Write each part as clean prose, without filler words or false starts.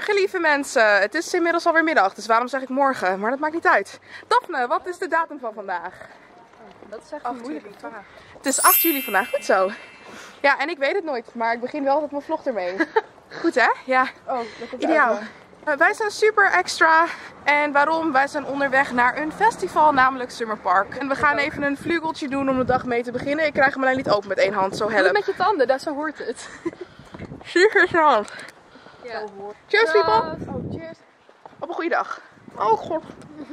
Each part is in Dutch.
Goedemorgen lieve mensen. Het is inmiddels alweer middag, dus waarom zeg ik morgen? Maar dat maakt niet uit. Daphne, wat is de datum van vandaag? Dat is echt een moeilijke vraag. Het is 8 juli vandaag, goed zo. Ja, en ik weet het nooit, maar ik begin wel met mijn vlog ermee. Goed hè? Ja. Oh, dat komt ideaal. Wij zijn super extra. En waarom? Wij zijn onderweg naar een festival, namelijk Summer Park. En we gaan even een vlugeltje doen om de dag mee te beginnen. Ik krijg hem alleen niet open met één hand, zo help. Doe het met je tanden, zo hoort het. Super snel. Ja. Cheers people! Oh, cheers. Op een goede dag. Oh god.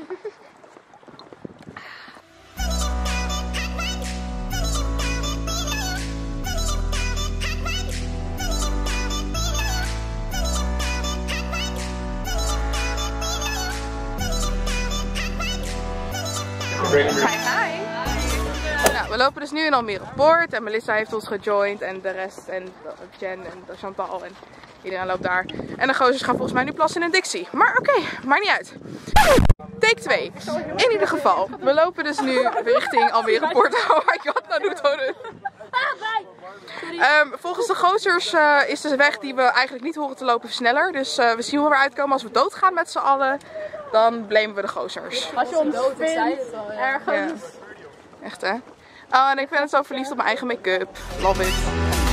Hi. Nou, we lopen dus nu in Almere Poort en Melissa heeft ons gejoind en de rest en Jen en Chantal en iedereen loopt daar. En de gozers gaan volgens mij nu plassen in een Dixie. Maar oké, maakt niet uit. Take 2. In ieder geval, we lopen dus nu richting Almere Poort. Oh my god, nou doet het. Volgens de gozers is de weg die we eigenlijk niet horen te lopen sneller. Dus we zien hoe we eruit komen. Als we doodgaan met z'n allen, dan blamen we de gozers. Als je ons vindt, ergens. Ja. Echt hè? Oh, en ik ben zo verliefd op mijn eigen make-up. Love it.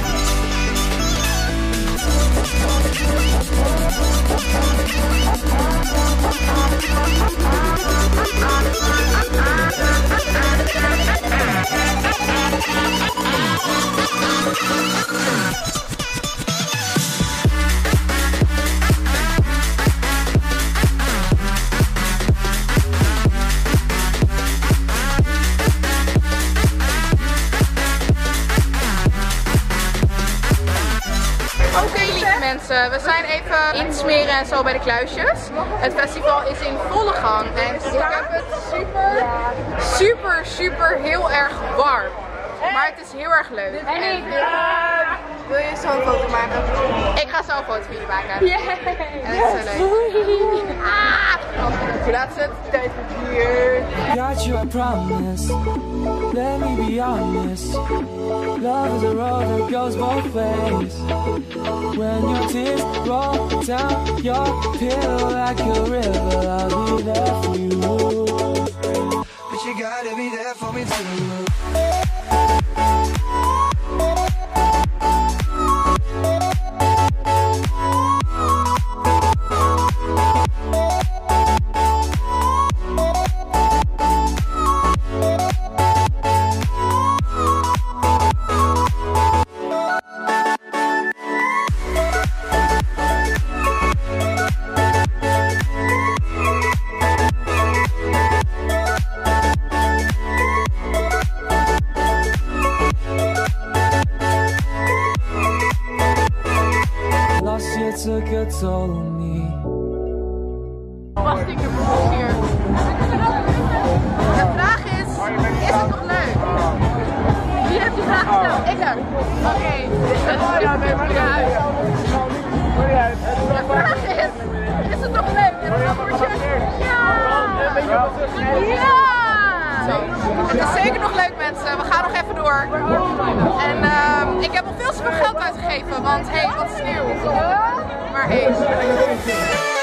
Mensen, we zijn even insmeren en zo bij de kluisjes. Het festival is in volle gang en ik heb het super heel erg warm. Maar het is heel erg leuk. En wil je zo'n foto maken? Ik ga zo'n foto van jullie maken. En het is zo leuk. That's it. Tijd voor hier. Got you, I promise. Let me be honest. Love is a road that goes both ways. When your tears roll down your pillow like a river, I'll be there for you. But you gotta be there for me too. Took a toll on me. Wacht, ik heb het hier. De vraag is het nog leuk? Wie heeft die vraag gesteld? Ik heb. Oké. De vraag is het nog leuk? Ja! Het is zeker nog leuk mensen, we gaan nog even door. En ik heb al veel te veel geld uitgegeven, want hey, wat is nieuw? Maar hey.